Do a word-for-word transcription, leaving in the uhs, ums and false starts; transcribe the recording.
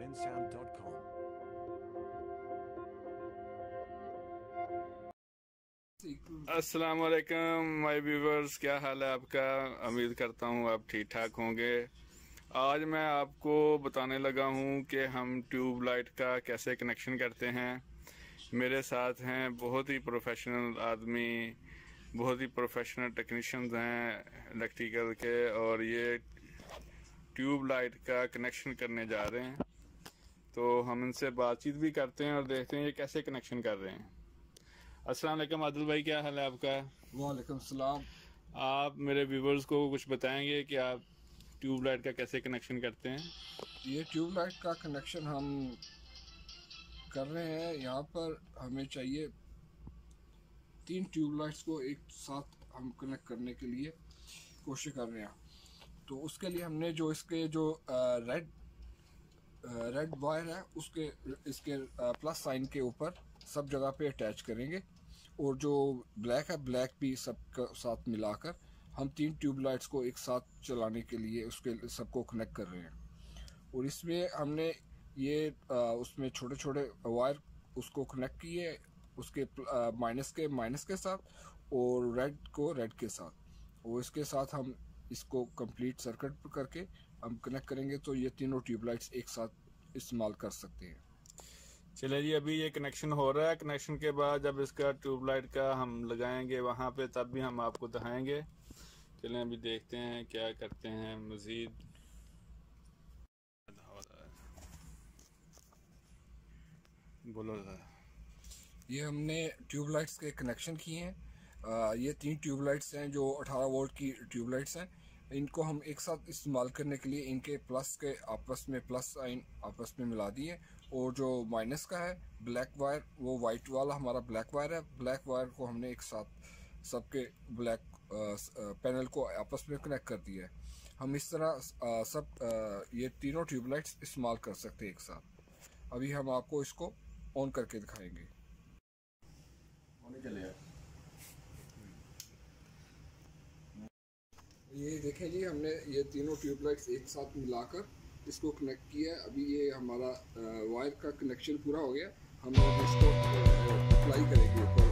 n sound dot com। अस्सलाम वालेकुम my viewers, क्या हाल है आपका। उम्मीद करता हूँ आप ठीक ठाक होंगे। आज मैं आपको बताने लगा हूँ कि हम ट्यूब लाइट का कैसे कनेक्शन करते हैं। मेरे साथ हैं बहुत ही प्रोफेशनल आदमी, बहुत ही प्रोफेशनल टेक्नीशियंस हैं इलेक्ट्रिकल के, और ये ट्यूब लाइट का कनेक्शन करने जा रहे हैं। तो हम इनसे बातचीत भी करते हैं और देखते हैं ये कैसे कनेक्शन कर रहे हैं। अस्सलाम वालेकुम आदिल भाई, क्या हाल है आपका। वालेकुम सलाम। आप मेरे व्यूवर्स को कुछ बताएंगे कि आप ट्यूब लाइट का कैसे कनेक्शन करते हैं। ये ट्यूब लाइट का कनेक्शन हम कर रहे हैं। यहाँ पर हमें चाहिए तीन ट्यूब लाइट्स को एक साथ हम कनेक्ट करने के लिए कोशिश कर रहे हैं। तो उसके लिए हमने जो इसके जो रेड रेड वायर है उसके इसके प्लस साइन के ऊपर सब जगह पे अटैच करेंगे, और जो ब्लैक है ब्लैक भी सब साथ मिलाकर हम तीन ट्यूब लाइट्स को एक साथ चलाने के लिए उसके सबको कनेक्ट कर रहे हैं। और इसमें हमने ये आ, उसमें छोटे छोटे वायर उसको कनेक्ट किए, उसके माइनस के माइनस के साथ और रेड को रेड के साथ, और इसके साथ हम इसको कंप्लीट सर्किट करके हम कनेक्ट करेंगे तो ये तीनों ट्यूब लाइट्स एक साथ इस्तेमाल कर सकते हैं। चलिए जी, अभी ये कनेक्शन हो रहा है। कनेक्शन के बाद जब इसका ट्यूब लाइट का हम लगाएंगे वहाँ पे, तब भी हम आपको दिखाएंगे। चलें अभी देखते हैं क्या करते हैं मज़ीद। बोलो। ये हमने ट्यूब लाइट्स के कनेक्शन किए हैं। आ, ये तीन ट्यूब लाइट्स हैं जो अठारह वोल्ट की ट्यूब लाइट्स हैं। इनको हम एक साथ इस्तेमाल करने के लिए इनके प्लस के आपस में प्लस साइन आपस में मिला दिए, और जो माइनस का है ब्लैक वायर वो वाइट वाला हमारा ब्लैक वायर है। ब्लैक वायर को हमने एक साथ सबके ब्लैक पैनल को आपस में कनेक्ट कर दिया है। हम इस तरह आ, सब आ, ये तीनों ट्यूब लाइट्स इस्तेमाल कर सकते हैं एक साथ। अभी हम आपको इसको ऑन करके दिखाएंगे। चले ये देखें जी, हमने ये तीनों ट्यूब लाइट्स एक साथ मिलाकर इसको कनेक्ट किया है। अभी ये हमारा वायर का कनेक्शन पूरा हो गया। हम इसको अप्लाई करेंगे ऊपर